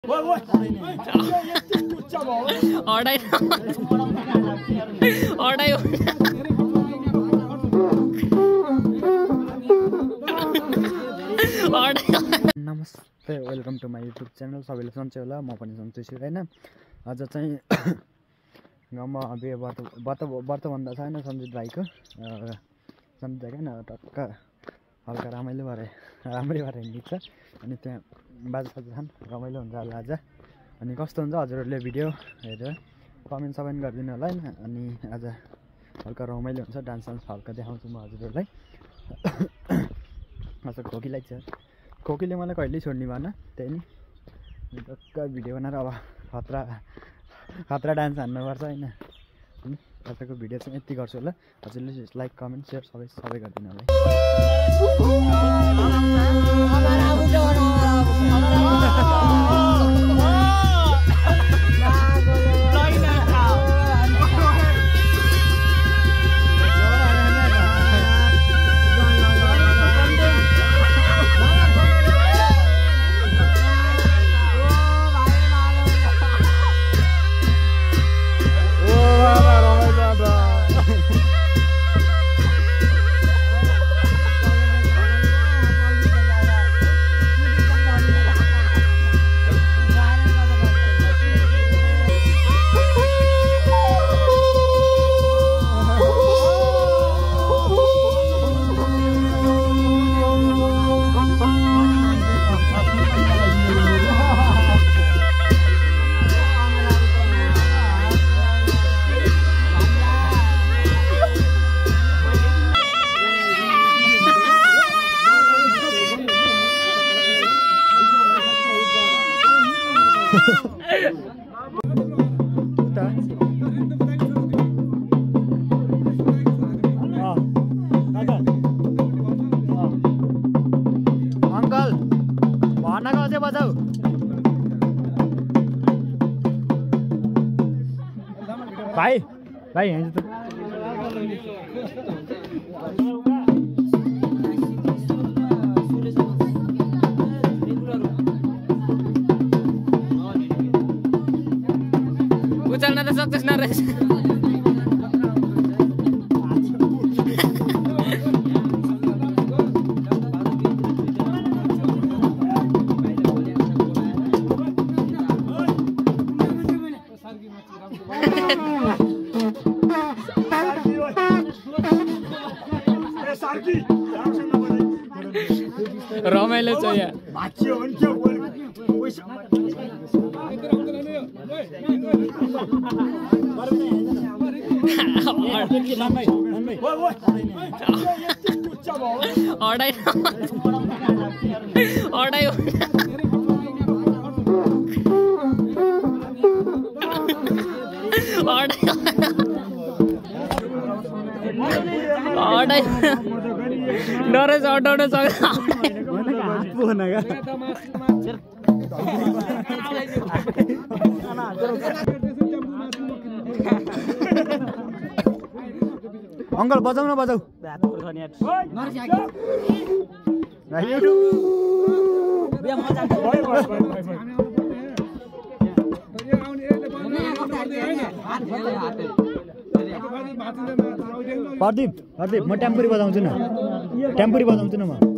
नमस्ते, welcome to my YouTube channel. सबैले सन्चै होला, म पनि सन्चै छु हैन। आज चाहिँ गाउँमा बिहे व्रत भन्दा छैन सञ्जित भाइको। सञ्जित भाइ हैन टक्क हल्का राम्रै भएर हिँड्छ। अनि त्यहाँ बाजासाजा छन्, रमाइलो हुन्छ होला आज। अनि कस्तो हुन्छ हजुरहरूले भिडियो हेरेर कमेन्ट गरिदिनु होला हैन। अनि आज हल्का रमाइलो हुन्छ, डान्स हल्का देखाउँछु म हजुरहरूलाई। आज खोकीलाई छ, खोकीले मलाई कहिल्यै छोड्ने भएन, त्यही नि टक्क भिडियो बनाएर अब खतरा डान्स हान्नुपर्छ हैन। आजको भिडियो चाहिँ यति गर्छु होला। हजुरले लाइक कमेन्ट सेयर सबै गरिदिनु होला। अंकल भर्नाको अझै बजाऊ। भाइ हिँड्छ त। उचाल्न त सक्छस् न रहेछ। रमाइलो छ यहाँ। डरेछ अटाउन सक्छ। अंकल बजाऊ न बजाऊ। प्रदीप म टेम्पुरी बजाउँछु न, म